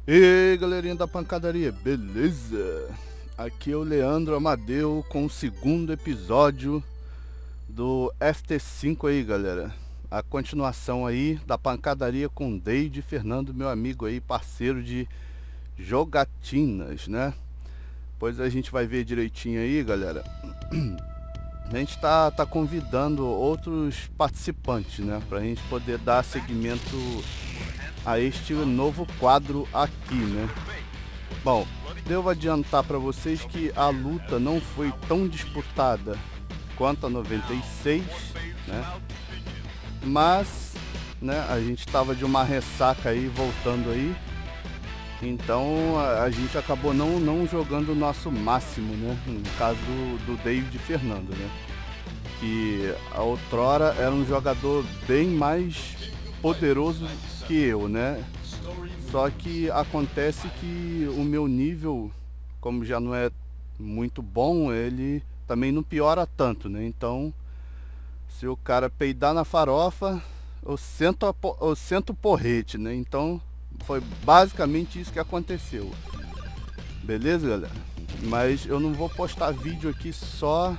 E aí, galerinha da pancadaria, beleza? Aqui é o Leandro Amadeu com o segundo episódio do FT5 aí, galera. A continuação aí da pancadaria com Deide Fernando, meu amigo aí, parceiro de jogatinas, né? Pois a gente vai ver direitinho aí, galera. A gente tá convidando outros participantes, né? Pra gente poder dar seguimento a este novo quadro aqui, né? Bom, devo adiantar para vocês que a luta não foi tão disputada quanto a 96, né? Mas, né, a gente tava de uma ressaca aí, voltando aí. Então a gente acabou não jogando o nosso máximo, né? No caso do David Fernando, né? Que a outrora era um jogador bem mais poderoso que eu, né? Só que acontece que o meu nível, como já não é muito bom, ele também não piora tanto, né? Então, se o cara peidar na farofa, eu sento o porrete, né? Então, foi basicamente isso que aconteceu. Beleza, galera? Mas eu não vou postar vídeo aqui só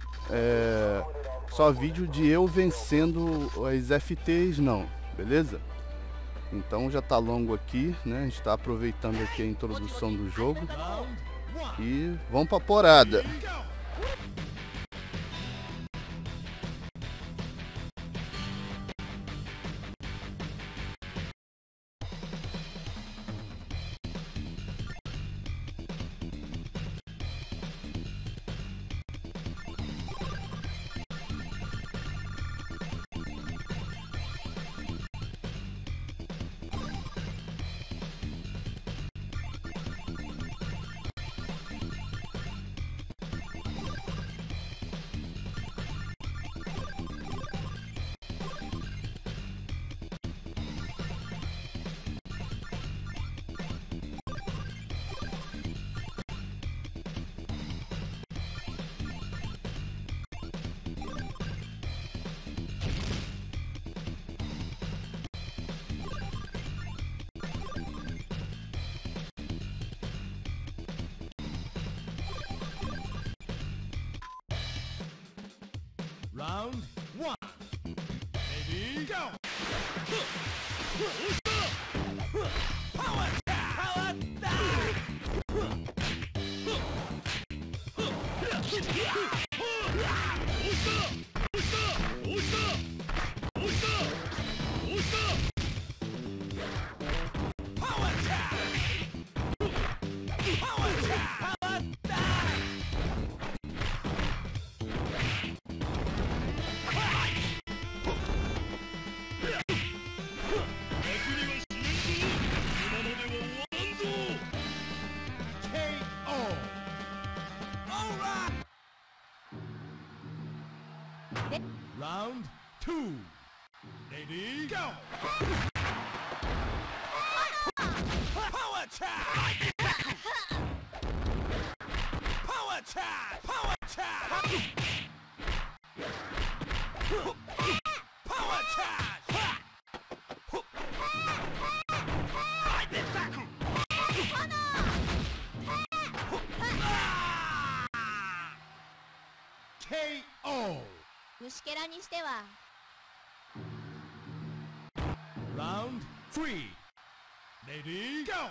vídeo de eu vencendo as FTs, não. Beleza? Então já tá longo aqui, né? A gente tá aproveitando aqui a introdução do jogo. E vamos pra porrada. Round 1. Ready, go! Power attack! Power attack! Round 2. Ready, go! Power attack! Power attack! Power attack! Power attack! KO! 虫けらにしては Round 3. Ready, go!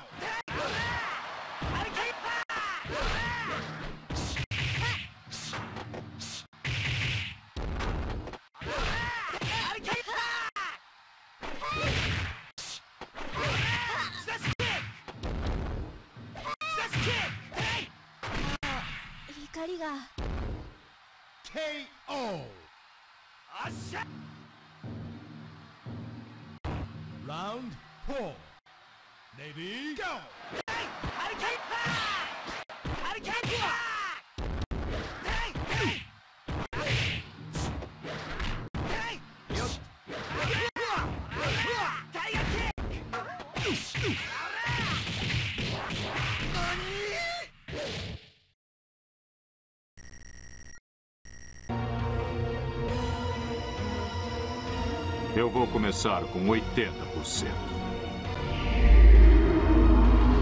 KO! Round 4. Ready, go! Eu vou começar com 80%.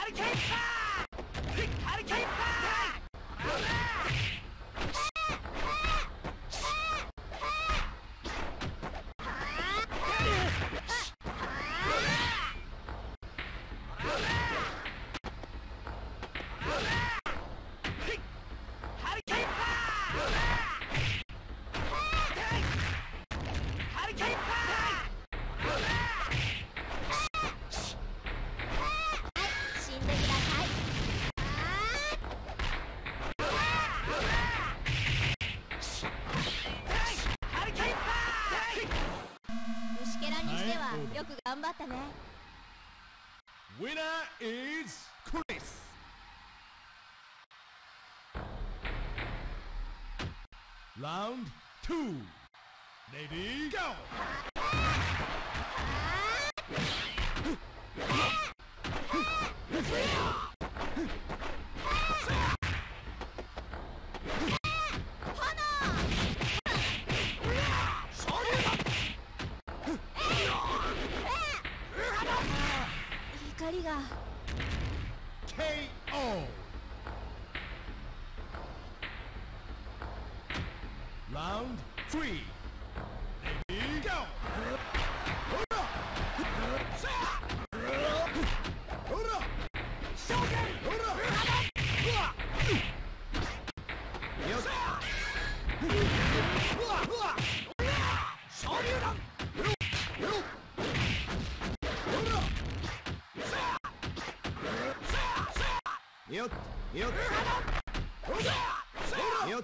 よく頑張ったね。 Winner is Chris. Round 2. Lady, go! KO. Round 3. Lady, go! Yot, yot, yot,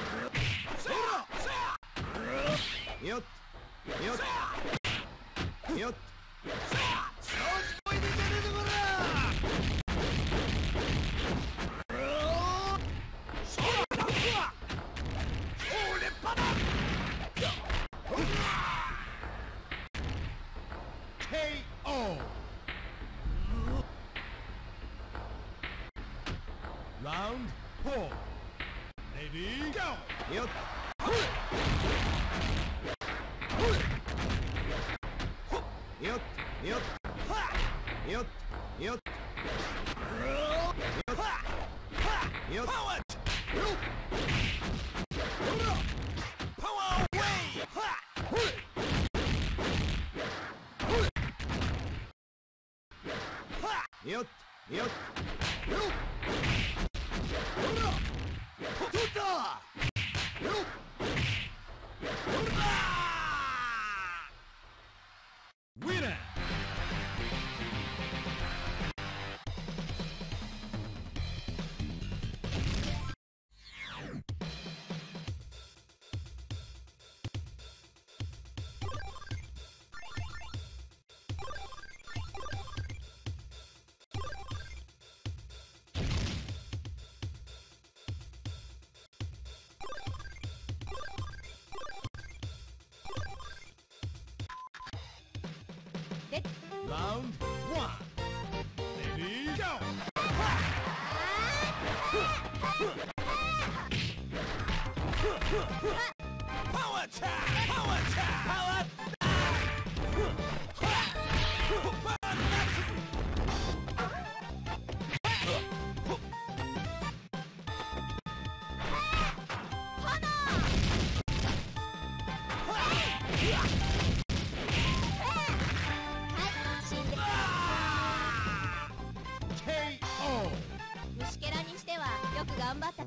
yot, yot, yot. KO. Round 4. Lady, go! Yot. Yot, yot, yot, yot, yot, Power! Power away! yot, yot. Winner! Round 1. Lady, go! Power attack! Power attack! Power KO. 虫けらにしてはよく頑張った。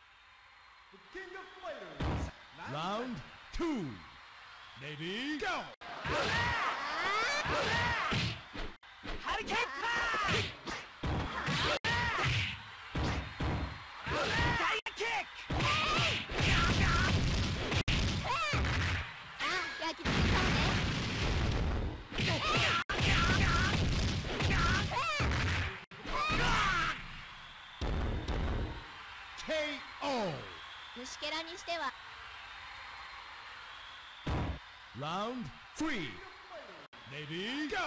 Round 2. Lady, go! KO. 虫けらにしては Round 3. Lady, go!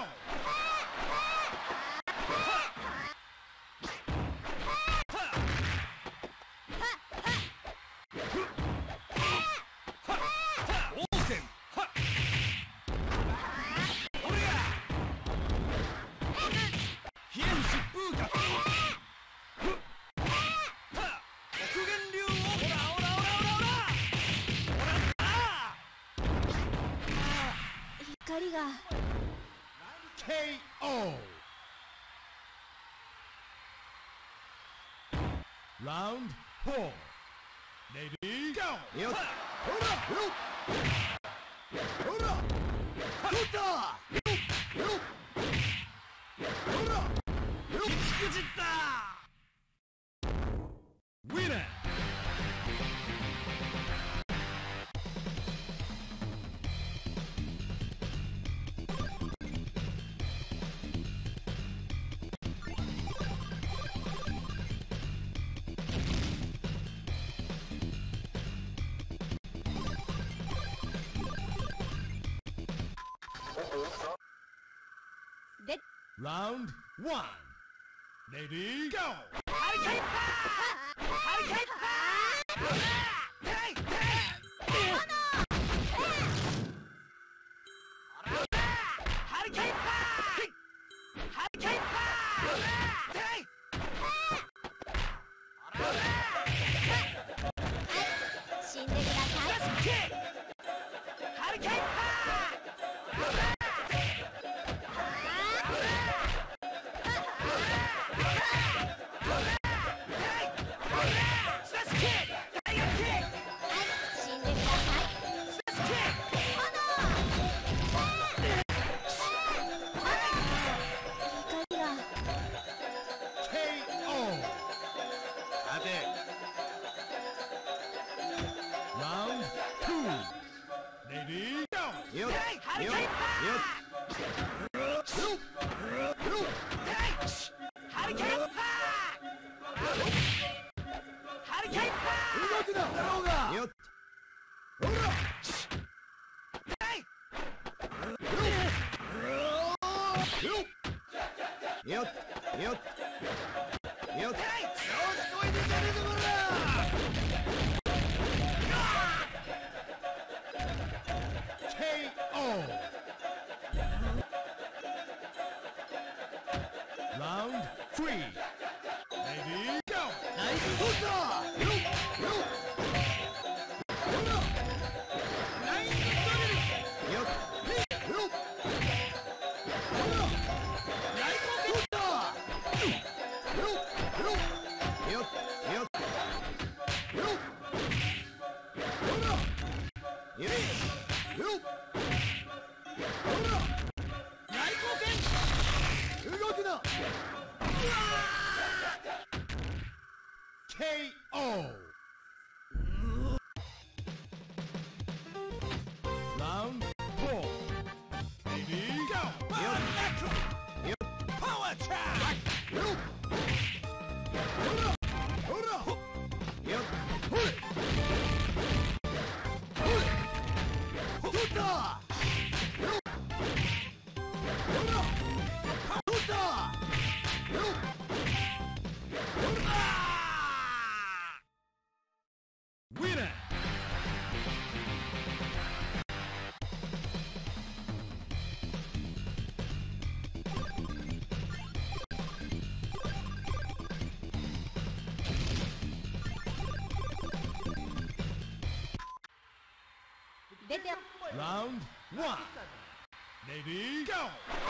KO. Round 4. Ready, go! Yep. Hold up! Hold up! Hold up! Hold up! Winner! Round 1. Ready, go! Round 2. Ready, go! KO. Round 3. Ready, go! KO. Round 4. Ready, go! Power attack! Winner! Round 1. Ready, go!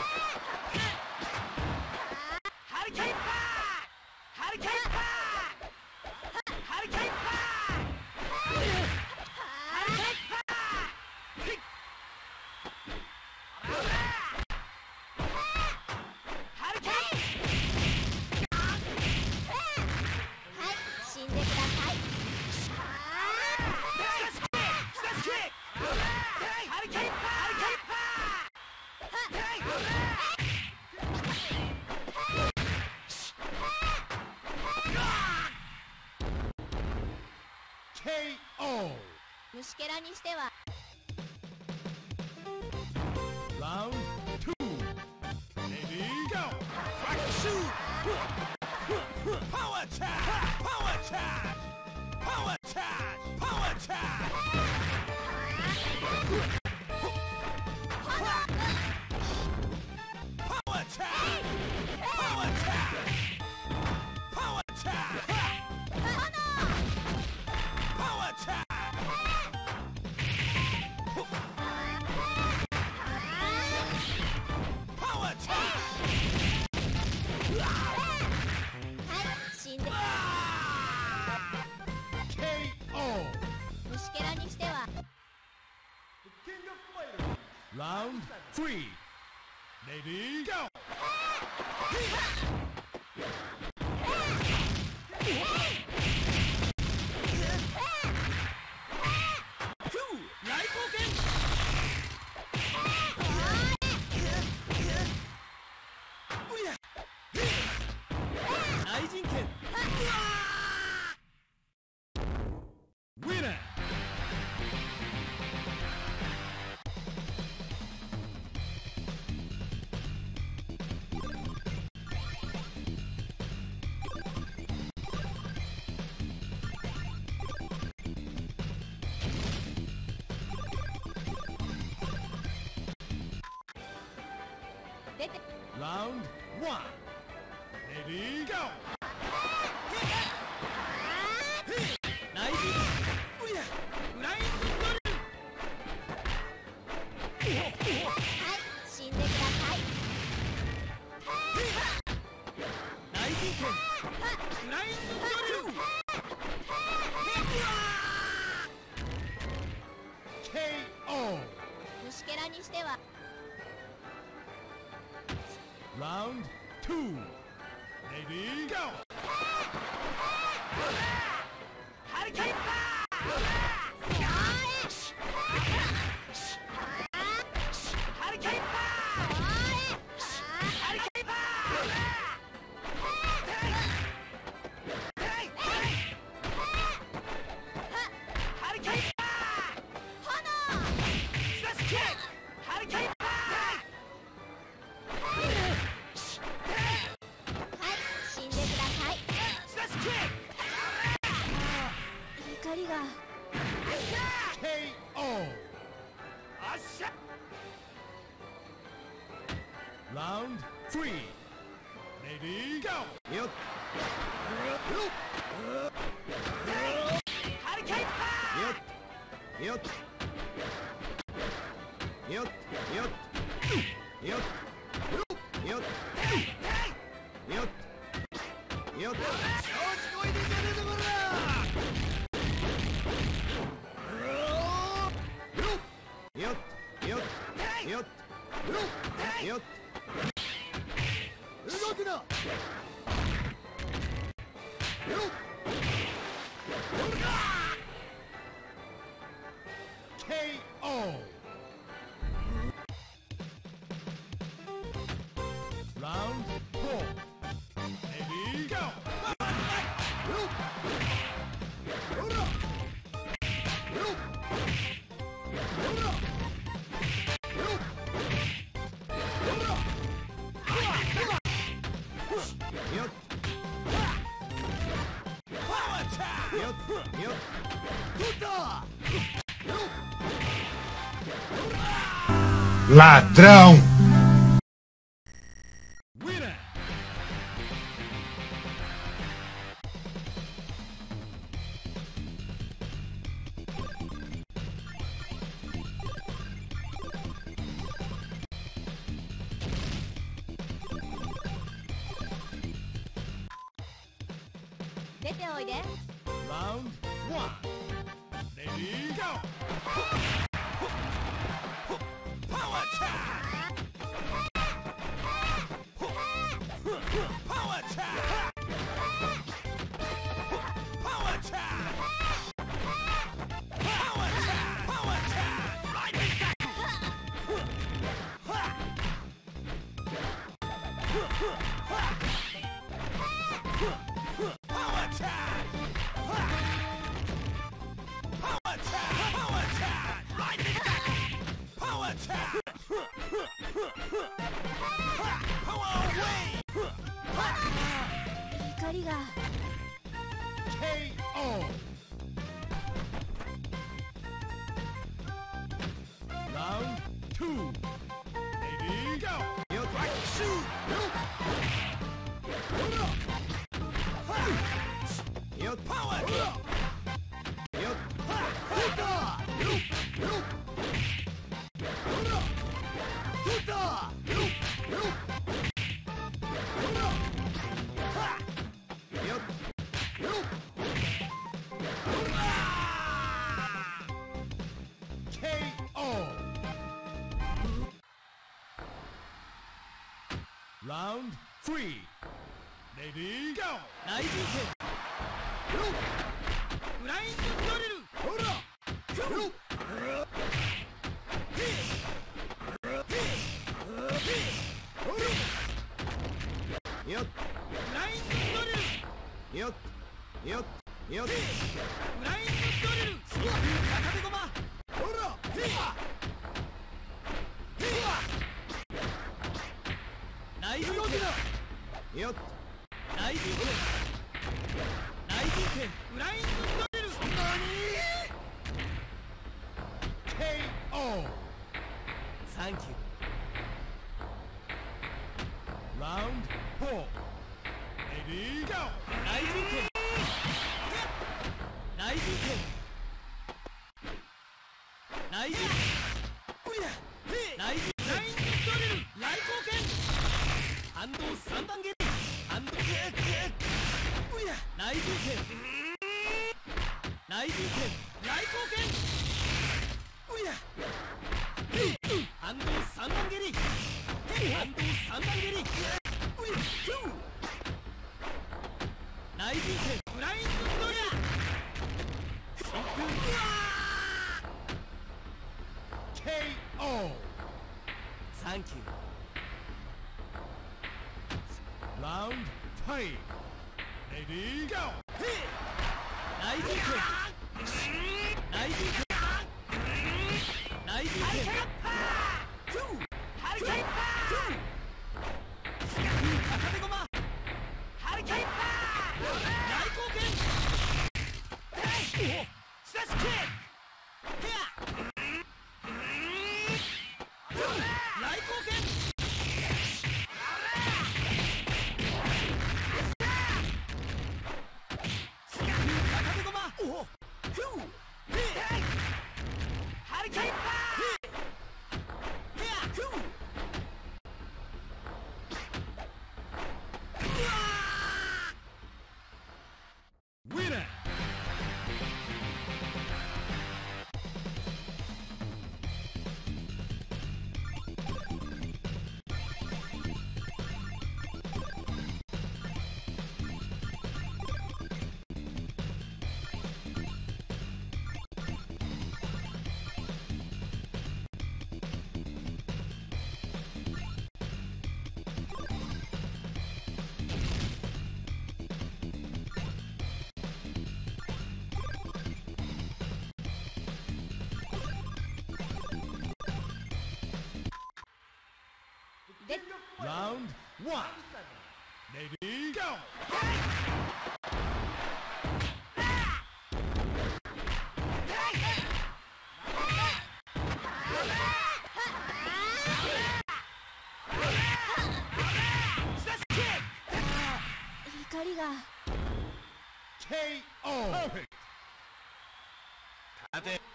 Hurricane Pack! Hurricane Pack! Hurricane Pack! Hurricane Pack! Hurricane! はい、死んでください。 Smash kick! Hurricane Pack! Hurricane Pack! KO. 虫けらにしては Round 2. Ready, go! Power attack! Power attack! Power attack! Power attack! Power attack! Power attack! Power attack! Power attack! Round 3. Navy, go! Winner! Round 1. Navy, go! KO! 虫けらにしては Round 2. Navy, go! KO! Round 3. Navy, go! Yep. Yep. Yep. Yep. Yep. Yep. Yep. Yep. Yep. Yep. Yep. Yep. 動くな。KO. Round 4. Navy, go. Ladrão! Winner! Round 1. Navy, go! Power attack! Power attack! Power attack! Power attack! Power attack! Lightning attack! Power attack! Power attack! Power attack! Lightning attack! Power attack! Power away! 怒りが KO! Round 2. Navy, go! Shoot! Power! KO! Round 3. Ready, go! 内陣拳ブラインドドリルほらよっブラインドドリルよっよっよっブラインドドリル片手駒ほら内陣拳よっ内陣拳内陣拳ブラインドドリル KO サンキュー Round 4 Ready, go! 内陣拳内陣拳内陣内陣ラインドドリル来光剣反動3番蹴り反動内陣拳内陣拳来光剣反動3番蹴り反動3番蹴り内陣拳ブラインドドリル真空 KO サンキュー Round 5 Ready, go! 内陣拳内陣拳内陣拳ハリケーンパー片手駒ハリケーンパー大貢献スラッシュキック大貢献片手駒ハリケーンパー Winner! Round 1 Ready, go! 光が KO! Perfect! 立て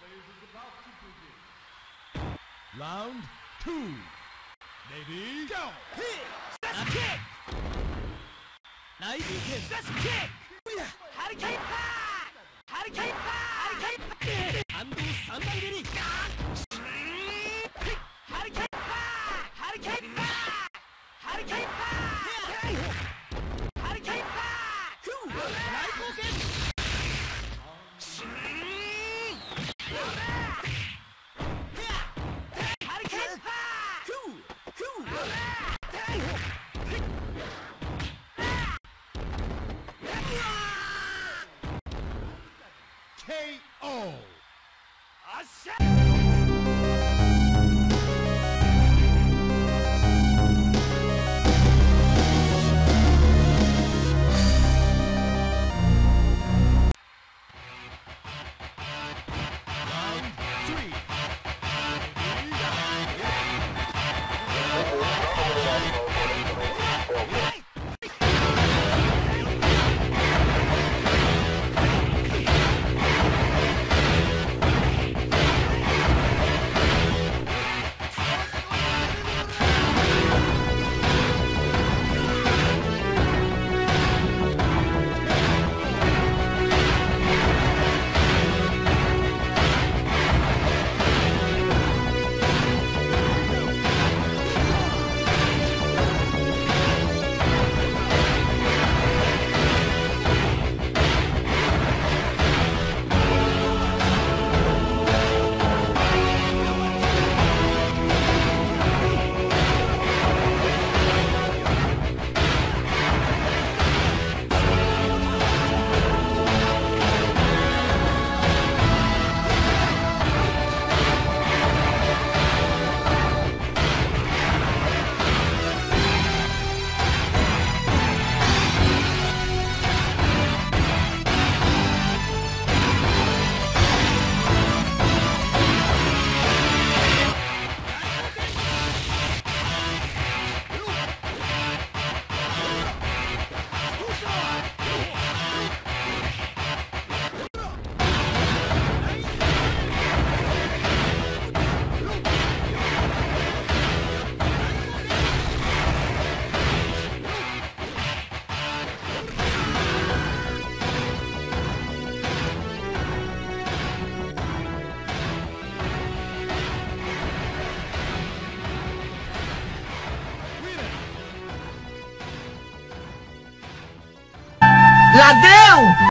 Round 2 Ready, go! 内陣拳スラッシュキックハリケーンパーハリケーンパーハリケーンパー反動3番蹴りハリケーンパーハリケーンパーハリケーンパーハリケーンパー大貢献ハリケーンパー KO! あっしゃ Ladrão!